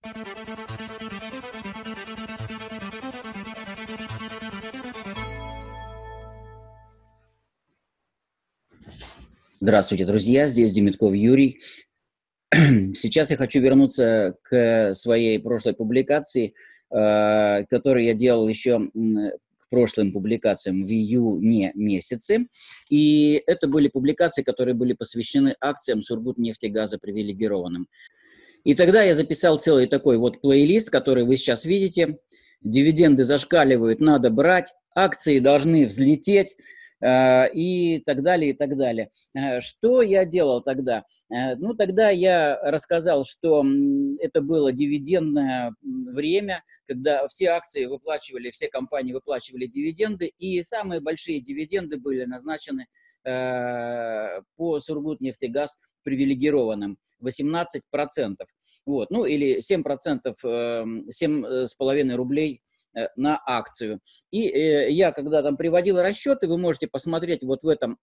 Здравствуйте, друзья, здесь Демитков Юрий. Сейчас я хочу вернуться к своей прошлой публикации, которую я делал еще к прошлым публикациям в июне месяце. И это были публикации, которые были посвящены акциям Сургутнефтегаза привилегированным. И тогда я записал целый такой вот плейлист, который вы сейчас видите. Дивиденды зашкаливают, надо брать, акции должны взлететь. И так далее, и так далее. Что я делал тогда? Ну, тогда я рассказал, что это было дивидендное время, когда все акции выплачивали, все компании выплачивали дивиденды, и самые большие дивиденды были назначены по Сургутнефтегаз привилегированным, 18%. Вот, ну, или 7%, 7,5 рублей на акцию. И я, когда там приводил расчеты, вы можете посмотреть вот в этом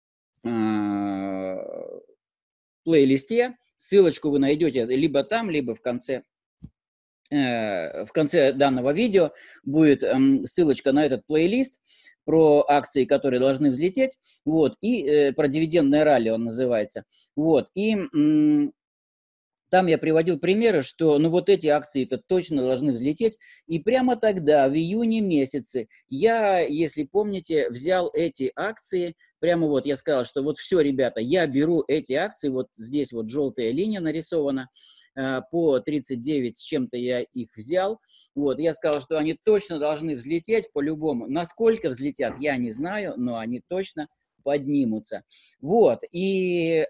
плейлисте, ссылочку вы найдете либо там, либо в конце данного видео будет ссылочка на этот плейлист про акции, которые должны взлететь, вот, и про дивидендное ралли он называется, вот, и там я приводил примеры, что ну вот эти акции-то точно должны взлететь. И прямо тогда, в июне месяце, я, если помните, взял эти акции, прямо вот я сказал, что вот все, ребята, я беру эти акции, вот здесь вот желтая линия нарисована, по 39 с чем-то я их взял. Вот, я сказал, что они точно должны взлететь по-любому. Насколько взлетят, я не знаю, но они точно поднимутся. Вот, и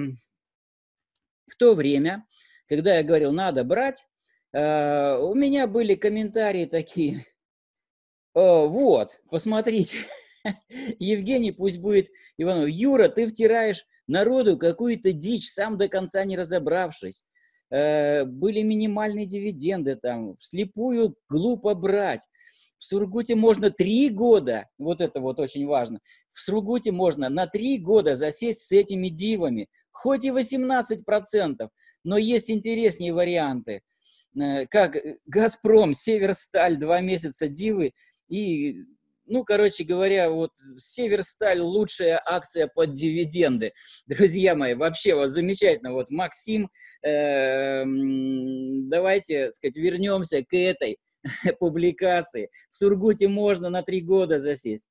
в то время, когда я говорил, надо брать, у меня были комментарии такие, вот, посмотрите, Евгений, пусть будет Иванов, Юра, ты втираешь народу какую-то дичь, сам до конца не разобравшись. Были минимальные дивиденды там, вслепую глупо брать. В Сургуте можно 3 года, вот это вот очень важно, в Сургуте можно на 3 года засесть с этими дивами, хоть и 18%, но есть интереснее варианты, как «Газпром», «Северсталь», 2 месяца дивы и, ну, короче говоря, вот «Северсталь» лучшая акция под дивиденды. Друзья мои, вообще вот замечательно. Вот Максим, давайте, так сказать, вернемся к этой публикации. В Сургуте можно на 3 года засесть.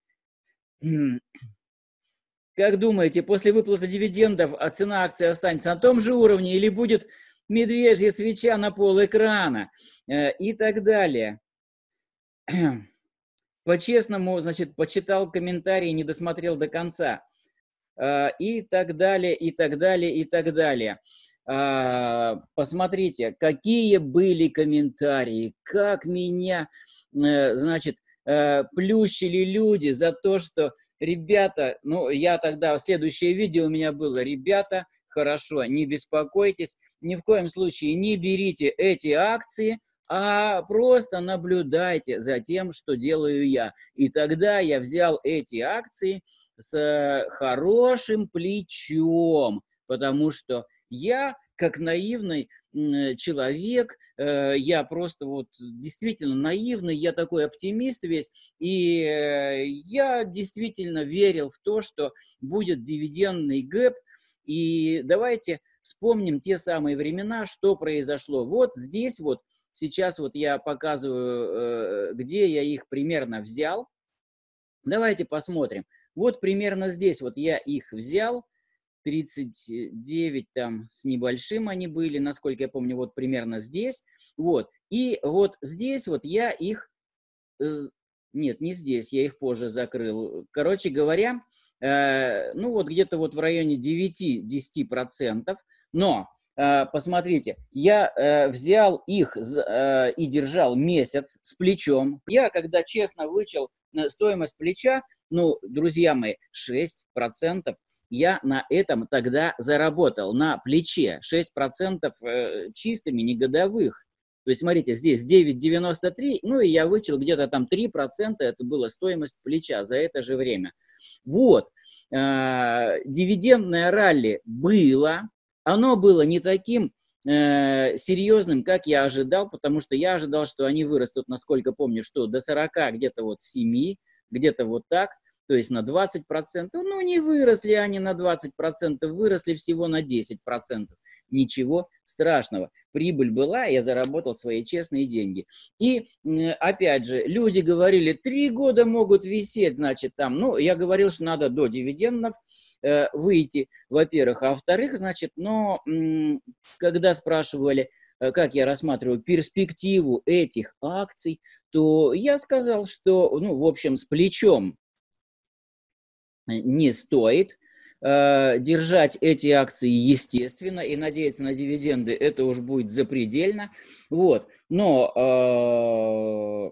Как думаете, после выплаты дивидендов цена акции останется на том же уровне или будет медвежья свеча на пол экрана и так далее? По-честному, значит, почитал комментарии, не досмотрел до конца. И так далее, и так далее, и так далее. Посмотрите, какие были комментарии, как меня, значит, плющили люди за то, что, ребята, ну, я тогда, следующее видео у меня было, ребята, хорошо, не беспокойтесь, ни в коем случае не берите эти акции, а просто наблюдайте за тем, что делаю я. И тогда я взял эти акции с хорошим плечом, потому что я, как наивный человек, я просто вот действительно наивный, я такой оптимист весь, и я действительно верил в то, что будет дивидендный гэп, и давайте вспомним те самые времена, что произошло. Вот здесь вот, сейчас вот я показываю, где я их примерно взял. Давайте посмотрим. Вот примерно здесь вот я их взял, 39 там с небольшим они были, насколько я помню, вот примерно здесь. Вот. И вот здесь вот я их, нет, не здесь, я их позже закрыл. Короче говоря, ну вот где-то вот в районе 9-10%. Но посмотрите, я взял их и держал месяц с плечом. Я, когда честно вычел стоимость плеча, ну, друзья мои, 6% я на этом тогда заработал, на плече. 6% чистыми, не годовых. То есть, смотрите, здесь 9,93, ну, и я вычел где-то там 3%, это была стоимость плеча за это же время. Вот. Дивидендное ралли было. Оно было не таким серьезным, как я ожидал, потому что я ожидал, что они вырастут, насколько помню, что до 40, где-то вот 7, где-то вот так, то есть на 20%. Ну, не выросли они на 20%, выросли всего на 10%. Ничего страшного. Прибыль была, я заработал свои честные деньги. И, опять же, люди говорили, 3 года могут висеть, значит, там. Ну, я говорил, что надо до дивидендов выйти, во-первых. А во-вторых, значит, но когда спрашивали, как я рассматриваю перспективу этих акций, то я сказал, что, ну, в общем, с плечом не стоит. Держать эти акции, естественно, и надеяться на дивиденды, это уж будет запредельно. Вот. Но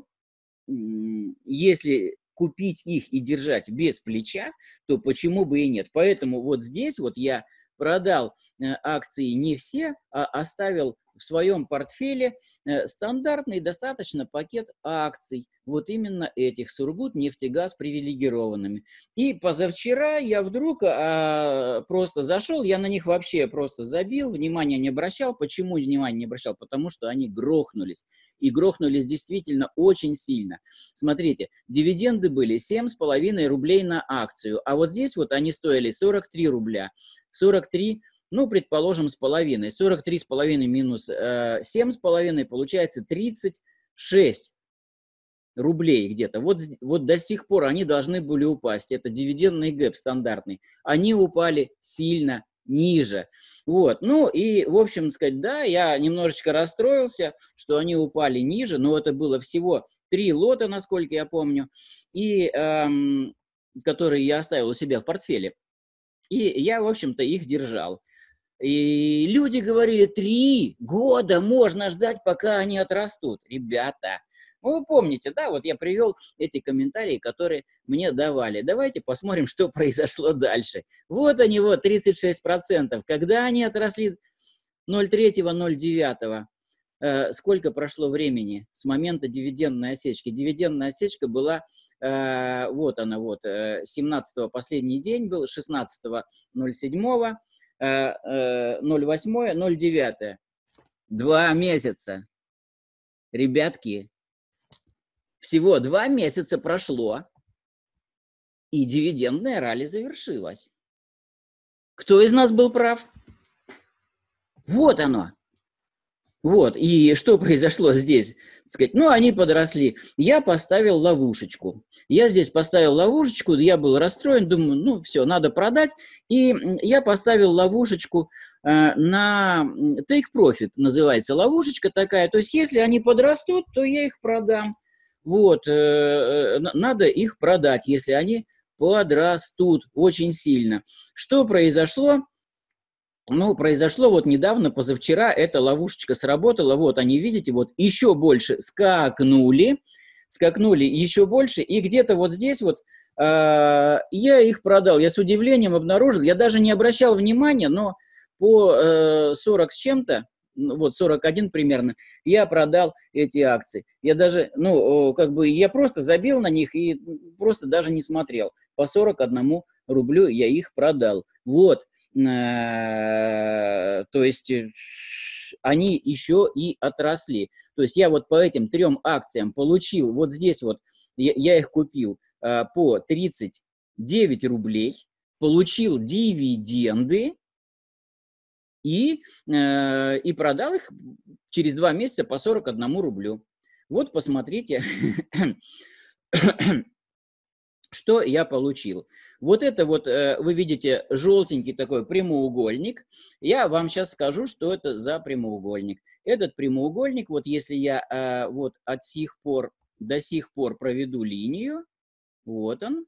если купить их и держать без плеча, то почему бы и нет? Поэтому вот здесь вот я продал акции не все, а оставил в своем портфеле стандартный достаточно пакет акций, вот именно этих, Сургутнефтегаз привилегированными. И позавчера я вдруг просто зашел, я на них вообще просто забил, внимания не обращал. Почему внимания не обращал? Потому что они грохнулись. И грохнулись действительно очень сильно. Смотрите, дивиденды были 7,5 рублей на акцию, а вот здесь вот они стоили 43 рубля. 43, ну, предположим, с половиной. 43,5 минус 7,5 получается 36 рублей где-то. Вот до сих пор они должны были упасть. Это дивидендный гэп стандартный. Они упали сильно ниже. Вот. Ну и, в общем сказать, да, я немножечко расстроился, что они упали ниже, но это было всего 3 лота, насколько я помню, и, которые я оставил у себя в портфеле. И я, в общем-то, их держал. И люди говорили, 3 года можно ждать, пока они отрастут. Ребята, ну вы помните, да, вот я привел эти комментарии, которые мне давали. Давайте посмотрим, что произошло дальше. Вот они, вот 36%. Когда они отросли 0,3-0,9, сколько прошло времени с момента дивидендной осечки? Дивидендная осечка была, вот она, вот, 17-го последний день был, 16-го 0,7, 0,8, 0,9. 2 месяца. Ребятки, всего 2 месяца прошло, и дивидендная ралли завершилась. Кто из нас был прав? Вот оно. Вот, и что произошло здесь? Сказать, ну, они подросли. Я поставил ловушечку. Я здесь поставил ловушечку, я был расстроен, думаю, ну, все, надо продать. И я поставил ловушечку на Take Profit, называется ловушечка такая. То есть, если они подрастут, то я их продам. Вот, надо их продать, если они подрастут очень сильно. Что произошло? Ну, произошло вот недавно, позавчера, эта ловушечка сработала, вот они, видите, вот еще больше скакнули еще больше, и где-то вот здесь вот я их продал, я с удивлением обнаружил, я даже не обращал внимания, но по 40 с чем-то, вот 41 примерно, я продал эти акции. Я даже, ну, как бы, я просто забил на них и просто даже не смотрел. По 41 рублю я их продал. Вот. То есть они еще и отросли. То есть я вот по этим 3 акциям получил, вот здесь вот я их купил по 39 рублей, получил дивиденды и продал их через 2 месяца по 41 рублю. Вот посмотрите, что я получил. Вот это вот, вы видите, желтенький такой прямоугольник. Я вам сейчас скажу, что это за прямоугольник. Этот прямоугольник, вот если я вот от сих пор до сих пор проведу линию, вот он,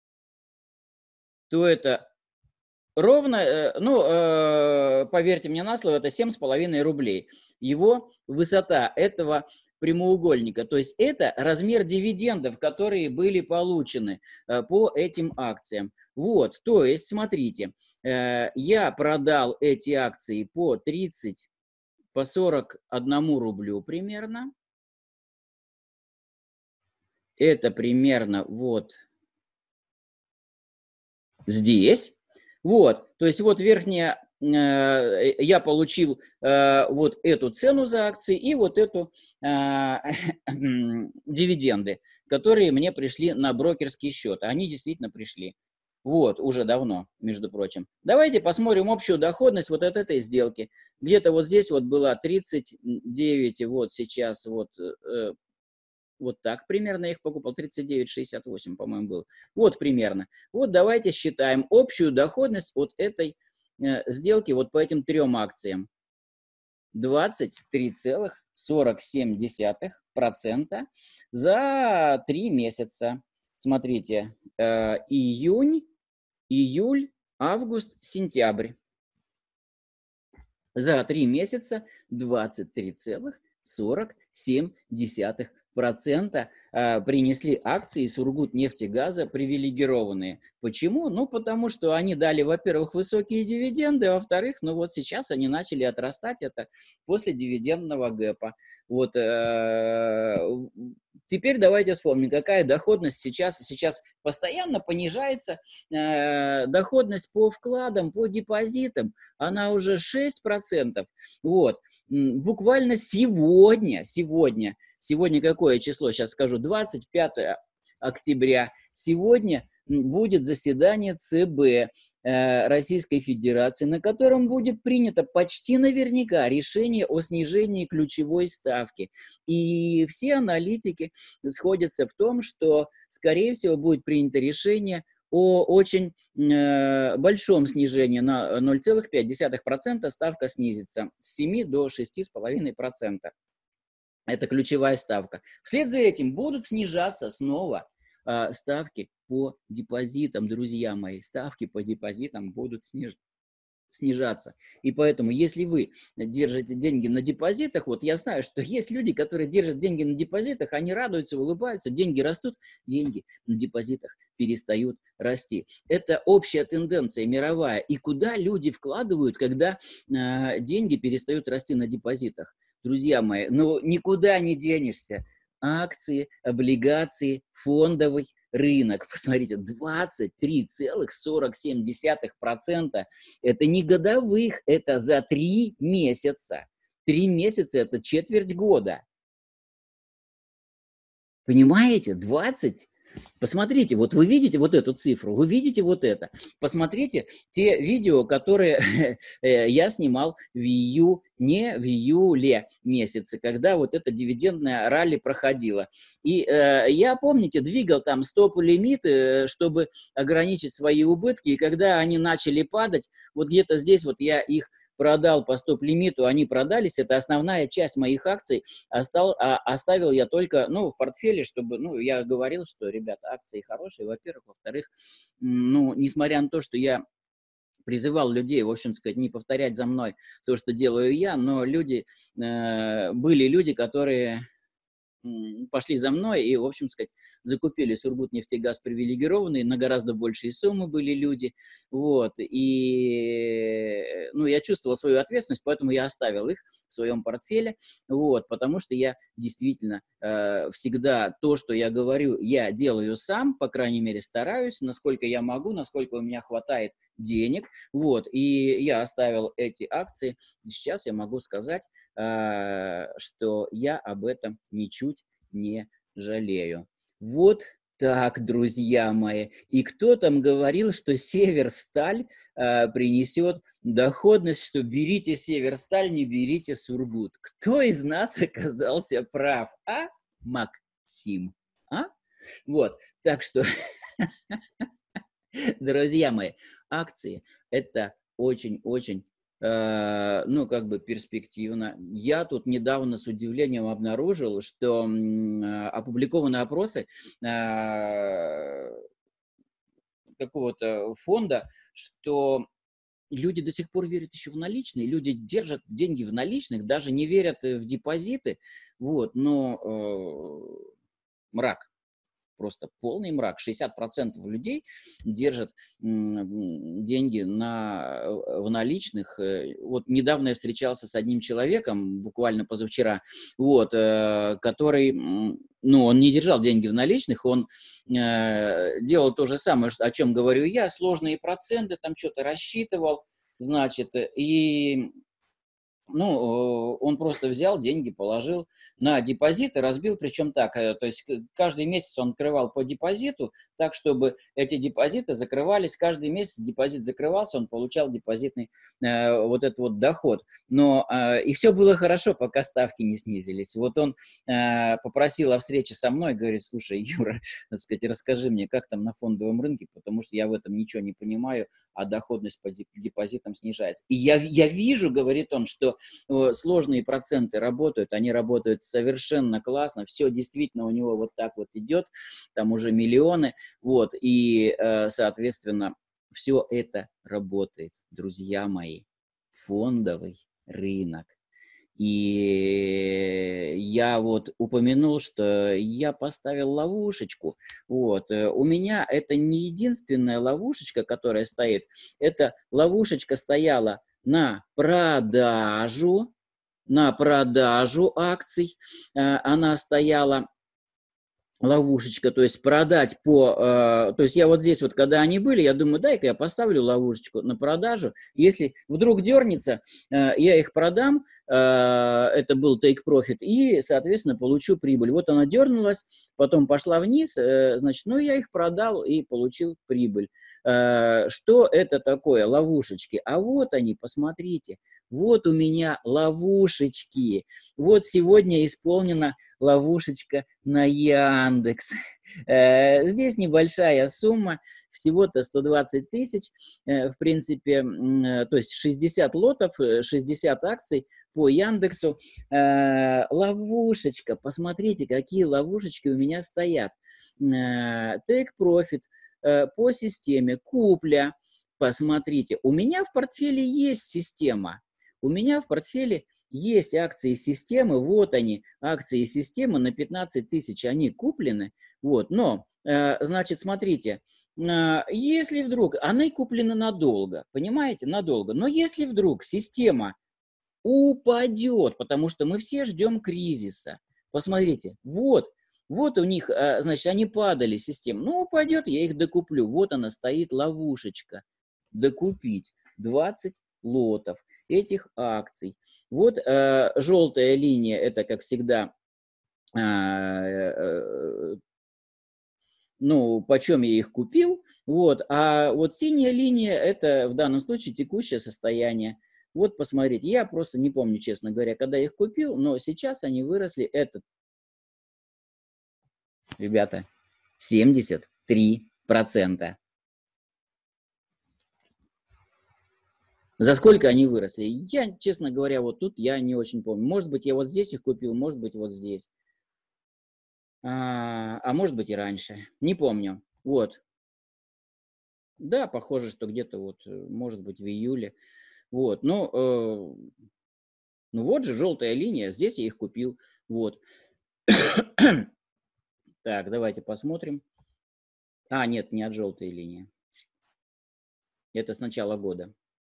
то это ровно, ну, поверьте мне на слово, это 7,5 рублей. Его высота этого прямоугольника, то есть это размер дивидендов, которые были получены по этим акциям. Вот, то есть, смотрите, я продал эти акции по 41 рублю примерно. Это примерно вот здесь. Вот, то есть вот верхняя я получил вот эту цену за акции и вот эту дивиденды, которые мне пришли на брокерский счет. Они действительно пришли. Вот, уже давно, между прочим. Давайте посмотрим общую доходность вот от этой сделки. Где-то вот здесь вот была 39, вот сейчас вот, вот так примерно я их покупал, 39,68, по-моему, был. Вот примерно. Вот давайте считаем общую доходность от этой сделки вот по этим трем акциям. 23,47% за 3 месяца. Смотрите, июнь, июль, август, сентябрь. За 3 месяца 23,47% принесли акции Сургутнефтегаза привилегированные. Почему? Ну, потому что они дали, во-первых, высокие дивиденды, а во-вторых, ну вот сейчас они начали отрастать это после дивидендного гэпа. Вот, теперь давайте вспомним, какая доходность сейчас. Сейчас постоянно понижается доходность по вкладам, по депозитам. Она уже 6%. Вот. Буквально сегодня какое число, сейчас скажу, 25 октября, сегодня будет заседание ЦБ Российской Федерации, на котором будет принято почти наверняка решение о снижении ключевой ставки. И все аналитики сходятся в том, что, скорее всего, будет принято решение о очень большом снижении на 0,5%, ставка снизится с 7 до 6,5%. Это ключевая ставка. Вслед за этим будут снижаться снова ставки по депозитам, друзья мои. Ставки по депозитам будут снижаться. И поэтому, если вы держите деньги на депозитах, вот я знаю, что есть люди, которые держат деньги на депозитах, они радуются, улыбаются, деньги растут, деньги на депозитах перестают расти. Это общая тенденция мировая. И куда люди вкладывают, когда деньги перестают расти на депозитах? Друзья мои, ну никуда не денешься. Акции, облигации, фондовый рынок. Посмотрите, 23,47%. Это не годовых, это за 3 месяца. 3 месяца – это четверть года. Понимаете? 20. Посмотрите, вот вы видите вот эту цифру, вы видите вот это. Посмотрите те видео, которые я снимал в июле месяце, когда вот эта дивидендная ралли проходила. И я, помните, двигал там стоп-лимит, чтобы ограничить свои убытки. И когда они начали падать, вот где-то здесь вот я их продал по стоп-лимиту, они продались, это основная часть моих акций, оставил я только, ну, в портфеле, чтобы, ну, я говорил, что, ребята, акции хорошие, во-первых, во-вторых, ну, несмотря на то, что я призывал людей, в общем сказать, не повторять за мной то, что делаю я, но люди, были люди, которые пошли за мной и, в общем сказать, закупили Сургутнефтегаз привилегированный, на гораздо большие суммы были люди, вот, и, ну, я чувствовал свою ответственность, поэтому я оставил их в своем портфеле, вот, потому что я действительно всегда то, что я говорю, я делаю сам, по крайней мере, стараюсь, насколько я могу, насколько у меня хватает денег, вот, и я оставил эти акции, и сейчас я могу сказать, что я об этом ничуть не жалею. Вот так, друзья мои. И кто там говорил, что Северсталь принесет доходность, что берите Северсталь, не берите Сургут? Кто из нас оказался прав? А, Максим? А? Вот, так что, друзья мои, акции – это очень-очень, ну, как бы перспективно. Я тут недавно с удивлением обнаружил, что опубликованы опросы какого-то фонда, что люди до сих пор верят еще в наличные, люди держат деньги в наличных, даже не верят в депозиты, вот, но мрак. Просто полный мрак. 60% людей держат деньги в наличных. Вот недавно я встречался с одним человеком, буквально позавчера, вот, который, ну, он не держал деньги в наличных, он делал то же самое, о чем говорю я, сложные проценты, там что-то рассчитывал, значит, и ну, он просто взял деньги, положил на депозит и разбил, причем так, то есть каждый месяц он открывал по депозиту, так, чтобы эти депозиты закрывались, каждый месяц депозит закрывался, он получал депозитный вот этот вот доход. Но и все было хорошо, пока ставки не снизились. Вот он попросил о встрече со мной, говорит: слушай, Юра, так сказать, расскажи мне, как там на фондовом рынке, потому что я в этом ничего не понимаю, а доходность по депозитам снижается. И я вижу, говорит он, что сложные проценты работают, они работают совершенно классно, все действительно у него вот так вот идет, там уже миллионы, вот, и, соответственно, все это работает, друзья мои, фондовый рынок. И я вот упомянул, что я поставил ловушечку. Вот. У меня это не единственная ловушечка, которая стоит. Эта ловушечка стояла на продажу акций. Она стояла, ловушечка, то есть продать то есть я вот здесь вот, когда они были, я думаю, дай-ка я поставлю ловушечку на продажу, если вдруг дернется, я их продам, это был take profit, и, соответственно, получу прибыль. Вот она дернулась, потом пошла вниз, значит, ну, я их продал и получил прибыль. Что это такое? Ловушечки. А вот они, посмотрите, вот у меня ловушечки. Вот сегодня исполнена ловушечка на Яндекс. Здесь небольшая сумма, всего-то 120 тысяч, в принципе, то есть 60 лотов, 60 акций по Яндексу. Ловушечка, посмотрите, какие ловушечки у меня стоят. Take Profit по системе, купля, посмотрите, у меня в портфеле есть система, у меня в портфеле есть акции системы, вот они, акции системы на 15 тысяч, они куплены, вот, но, значит, смотрите, если вдруг, они куплены надолго, понимаете, надолго, но если вдруг система упадет, потому что мы все ждем кризиса, посмотрите, вот у них, значит, они падали, система, ну, упадет, я их докуплю, вот она стоит ловушечка, докупить 20 лотов этих акций. Вот желтая линия, это, как всегда, ну, почем я их купил, вот, а вот синяя линия, это в данном случае текущее состояние. Вот, посмотрите, я просто не помню, честно говоря, когда я их купил, но сейчас они выросли, это, ребята, 73%. За сколько они выросли? Я, честно говоря, вот тут я не очень помню. Может быть, я вот здесь их купил, может быть, вот здесь. А может быть и раньше. Не помню. Вот. Да, похоже, что где-то вот, может быть, в июле. Вот. Ну вот же желтая линия. Здесь я их купил. Вот. Так, давайте посмотрим. Нет, не от желтой линии. Это с начала года.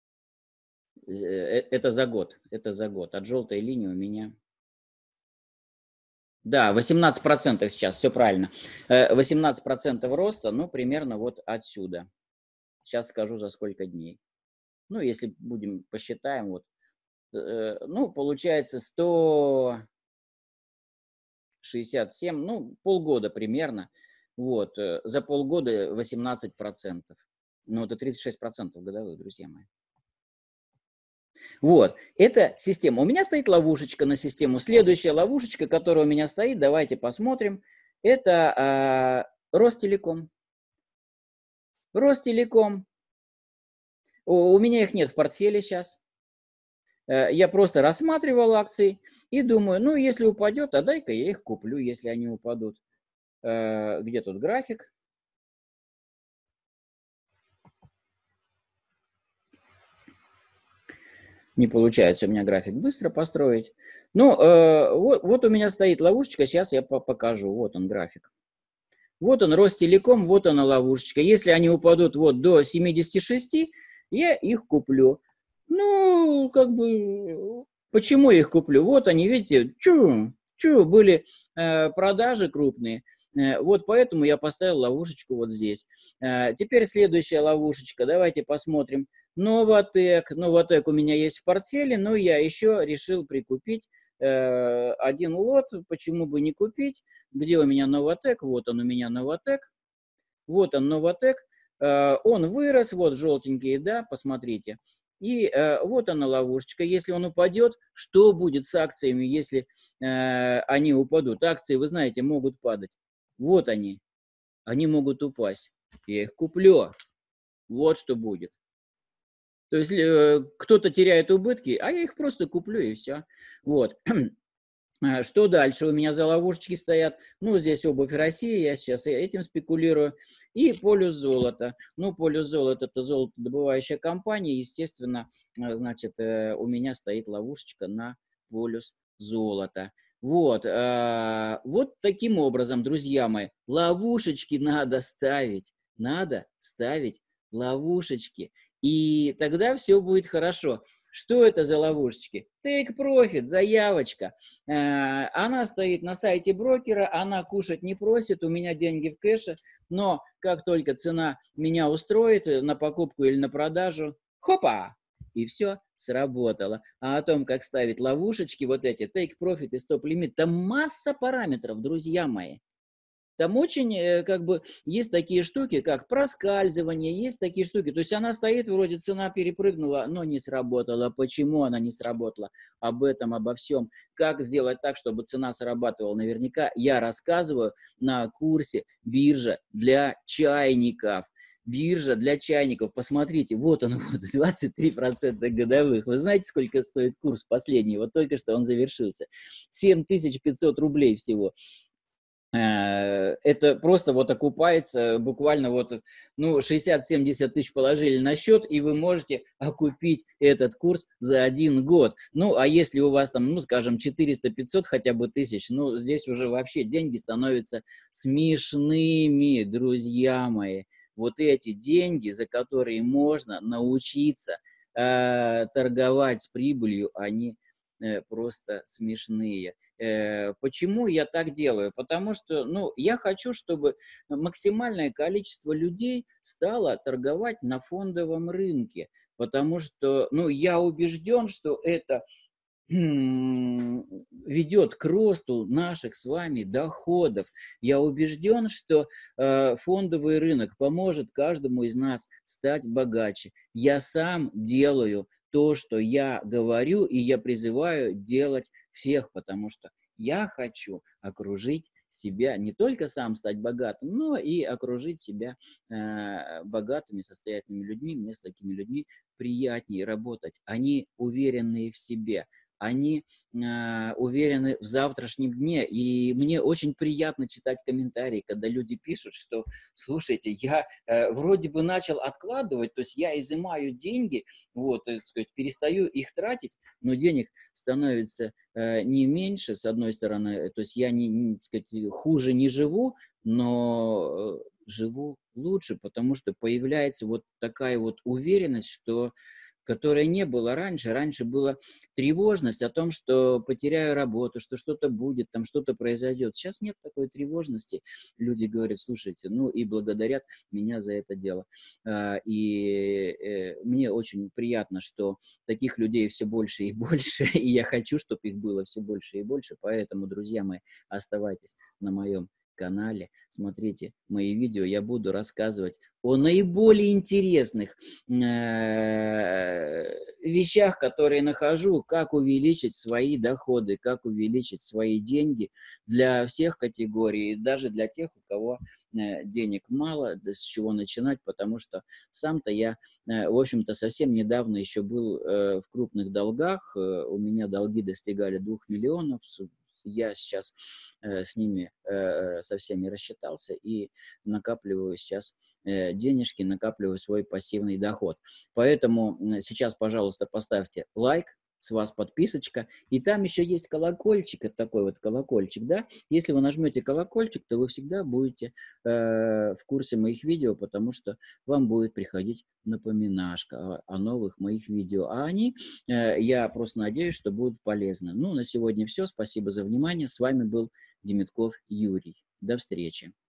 Это за год. Это за год. От желтой линии у меня... Да, 18% сейчас, все правильно. 18% роста, ну, примерно вот отсюда. Сейчас скажу, за сколько дней. Ну, если будем, посчитаем, вот. Ну, получается 167, ну, полгода примерно. Вот, за полгода 18%. Ну, это 36% годовых, друзья мои. Вот, это система. У меня стоит ловушечка на систему. Следующая ловушечка, которая у меня стоит, давайте посмотрим, это Ростелеком. Ростелеком. У меня их нет в портфеле сейчас. Я просто рассматривал акции и думаю, ну, если упадет, а дай-ка я их куплю, если они упадут. Где тут график? Не получается у меня график быстро построить. Ну, вот у меня стоит ловушечка, сейчас я покажу. Вот он график. Вот он, Ростелеком, вот она ловушечка. Если они упадут вот до 76, я их куплю. Ну, как бы, почему я их куплю? Вот они, видите, были продажи крупные. Вот поэтому я поставил ловушечку вот здесь. Теперь следующая ловушечка. Давайте посмотрим. Новотек. Новотек у меня есть в портфеле, но я еще решил прикупить один лот. Почему бы не купить? Где у меня Новотек? Вот он у меня Новотек. Вот он Новотек. Он вырос, вот желтенький, да, посмотрите. И вот она ловушечка. Если он упадет, что будет с акциями, если они упадут? Акции, вы знаете, могут падать. Вот они могут упасть. Я их куплю. Вот что будет. То есть кто-то теряет убытки, а я их просто куплю и все. Вот. Что дальше? У меня за ловушечки стоят. Ну, здесь обувь России, я сейчас этим спекулирую. И полюс золота. Ну, полюс золота – это золотодобывающая компания. Естественно, значит, у меня стоит ловушечка на полюс золота. Вот, вот таким образом, друзья мои, ловушечки надо ставить. Надо ставить ловушечки. И тогда все будет хорошо. Что это за ловушечки? Take Profit, заявочка. Она стоит на сайте брокера, она кушать не просит, у меня деньги в кэше, но как только цена меня устроит на покупку или на продажу, хопа, и все сработало. А о том, как ставить ловушечки, вот эти Take Profit и Stop Limit, там масса параметров, друзья мои. Там очень, как бы, есть такие штуки, как проскальзывание, есть такие штуки. То есть она стоит, вроде цена перепрыгнула, но не сработала. Почему она не сработала? Об этом, обо всем. Как сделать так, чтобы цена срабатывала? Наверняка я рассказываю на курсе «Биржа для чайников». Биржа для чайников. Посмотрите, вот он, вот, 23% годовых. Вы знаете, сколько стоит курс последний? Вот только что он завершился. 7500 рублей всего. Это просто вот окупается, буквально вот, ну, 60-70 тысяч положили на счет, и вы можете окупить этот курс за 1 год. Ну, а если у вас там, ну, скажем, 400-500 хотя бы тысяч, ну, здесь уже вообще деньги становятся смешными, друзья мои. Вот эти деньги, за которые можно научиться торговать с прибылью, они просто смешные. Почему я так делаю? Потому что, ну, я хочу, чтобы максимальное количество людей стало торговать на фондовом рынке, потому что, ну, я убежден, что это ведет к росту наших с вами доходов. Я убежден, что фондовый рынок поможет каждому из нас стать богаче. Я сам делаю то, что я говорю, и я призываю делать всех, потому что я хочу окружить себя, не только сам стать богатым, но и окружить себя богатыми, состоятельными людьми. Мне с такими людьми приятнее работать. Они уверенные в себе. Они уверены в завтрашнем дне. И мне очень приятно читать комментарии, когда люди пишут, что, слушайте, я вроде бы начал откладывать, то есть я изымаю деньги, вот, так сказать, перестаю их тратить, но денег становится не меньше, с одной стороны, то есть я так сказать, хуже не живу, но живу лучше, потому что появляется вот такая вот уверенность, что которой не было раньше. Раньше была тревожность о том, что потеряю работу, что что-то будет, там что-то произойдет. Сейчас нет такой тревожности. Люди говорят, слушайте, ну и благодарят меня за это дело. И мне очень приятно, что таких людей все больше и больше, и я хочу, чтобы их было все больше и больше. Поэтому, друзья мои, оставайтесь на моем канале, смотрите мои видео, я буду рассказывать о наиболее интересных вещах, которые нахожу, как увеличить свои доходы, как увеличить свои деньги для всех категорий, даже для тех, у кого денег мало, с чего начинать, потому что сам-то я, в общем-то, совсем недавно еще был в крупных долгах, у меня долги достигали 2 миллионов, я сейчас с ними, со всеми рассчитался и накапливаю сейчас денежки, накапливаю свой пассивный доход. Поэтому сейчас, пожалуйста, поставьте лайк, с вас подписочка, и там еще есть колокольчик, это такой вот колокольчик, да, если вы нажмете колокольчик, то вы всегда будете в курсе моих видео, потому что вам будет приходить напоминашка о новых моих видео, а они, я просто надеюсь, что будут полезны. Ну, на сегодня все, спасибо за внимание, с вами был Демитков Юрий, до встречи.